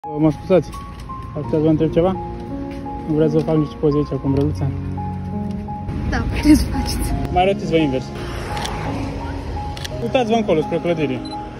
Mă scuzați, ar putea să vă întreb ceva? Nu vreți să vă fac niște poze aici cu umbrăluța? Da, puteți să faceți. Mai rotiți-vă invers. Uitați-vă încolo, spre clădire.